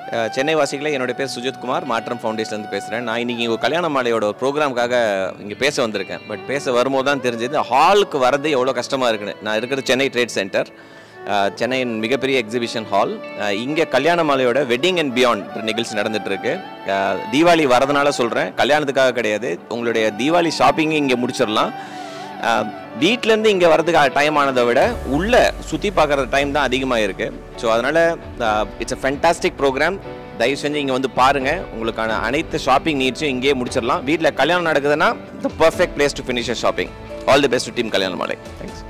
சென்னை வாசிகளே, என்னோட பேர் சுஜித் குமார், மாற்றம் ஃபவுண்டேஷன்லேருந்து பேசுகிறேன். நான் இன்றைக்கி ஒரு கல்யாண மாலையோட ஒரு ப்ரோக்ராமுக்காக இங்கே பேச வந்திருக்கேன். பட் பேச வரும்போது தான் தெரிஞ்சது ஹாலுக்கு வரது எவ்வளோ கஷ்டமாக இருக்குன்னு. நான் இருக்கிறது சென்னை ட்ரேட் சென்டர், சென்னையின் மிகப்பெரிய எக்ஸிபிஷன் ஹால். இங்கே கல்யாண மாலையோட வெட்டிங் அண்ட் பியாண்ட் நிகழ்ச்சி நடந்துகிட்ருக்கு. தீபாவளி வரதுனால சொல்கிறேன், கல்யாணத்துக்காக கிடையாது. உங்களுடைய தீபாவளி ஷாப்பிங்கு இங்கே முடிச்சிடலாம். வீட்டிலேருந்து இங்கே வரதுக்கு டைம் ஆனதை விட உள்ளே சுற்றி பார்க்குற டைம் தான் அதிகமாக இருக்குது. ஸோ அதனால் இட்ஸ் அ ஃபேண்டாஸ்டிக் ப்ரோக்ராம். தயவு செஞ்சு இங்கே வந்து பாருங்கள். உங்களுக்கான அனைத்து ஷாப்பிங் நீட்ஸும் இங்கேயே முடிச்சிடலாம். வீட்டில் கல்யாணம் நடக்குதுன்னா the perfect place to finish shopping. All the best to team Kalyana Maalai. Thanks.